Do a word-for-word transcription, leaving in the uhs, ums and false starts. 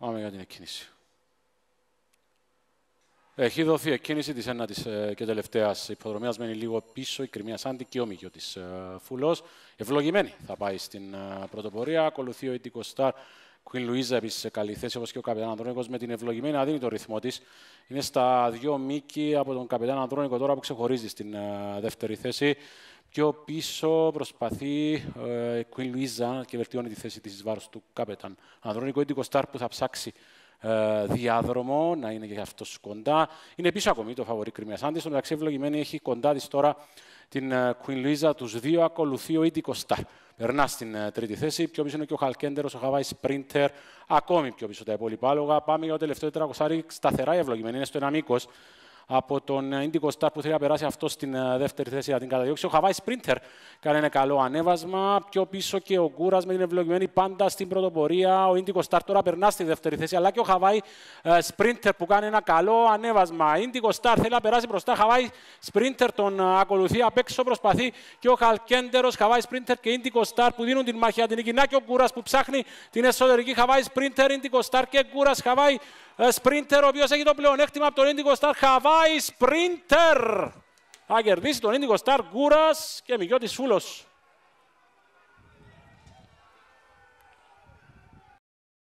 Πάμε για την εκκίνηση. Έχει δοθεί εκκίνηση της ένατης και τελευταίας υποδρομίας. Μένει λίγο πίσω η Κρυμία Σάντι και ο Μίγιο της Φουλός. Ευλογημένη θα πάει στην πρωτοπορία. Ακολουθεί ο Ίντικο Σταρ. Queen Louisa επίσης σε καλή θέση, όπως και ο Καπετάν Ανδρώνικος, με την ευλογημένη να δίνει το ρυθμό της. Είναι στα δύο μήκη από τον Καπετάν Ανδρώνικο τώρα που ξεχωρίζει στην δεύτερη θέση. Πιο πίσω προσπαθεί η Queen Louisa και βελτιώνει τη θέση της εις βάρος του Καπετάν Ανδρώνικο. Ίντικο Σταρ που θα ψάξει διάδρομο, να είναι και αυτός κοντά. Είναι πίσω ακόμη το φαβορί Κρυμία Σάντι. Στο μεταξύ, ευλογημένη έχει κοντά της τώρα την Queen Louisa. Τους δύο ακολουθεί ο Ίντικο Σταρ. Περνά στην τρίτη θέση. Πιο πίσω είναι και ο Χαλκέντερος, ο Χαβάη Σπρίντερ. Ακόμη πιο πίσω τα υπόλοιπα άλογα. Πάμε για το τελευταίο τετρακοσάρι. Σταθερά η ευλογημένη. Είναι στο ένα μήκος από τον Ίντικο Σταρ που θέλει να περάσει αυτό στην δεύτερη θέση για την καταδιώξη. Ο Χαβάη Σπρίντερ κάνει ένα καλό ανέβασμα. Πιο πίσω και ο Γκούρας με την ευλογημένη πάντα στην πρωτοπορία. Ο Ίντικο Σταρ τώρα περνά στη δεύτερη θέση, αλλά και ο Χαβάη Σπρίντερ που κάνει ένα καλό ανέβασμα. Ίντικο Σταρ θέλει να περάσει μπροστά. Χαβάη Σπρίντερ τον ακολουθεί απ' έξω. Προσπαθεί και ο Χαλκέντερος. Χαβάη Σπρίντερ και Ίντικο Σταρ που δίνουν την μάχη για την νίκη. Να και ο Γκούρας που ψάχνει την εσωτερική. Χαβάη Σπρίντερ, Ίντικο Σταρ και Γκούρας. Χαβάη Σπρίντερ, ο οποίος έχει το πλεονέκτημα από τον Ίντικο Σταρ. Χαβάη Σπρίντερ θα κερδίσει τον Ίντικο Σταρ, Γκούρας και Μιγιώτης Φούλος.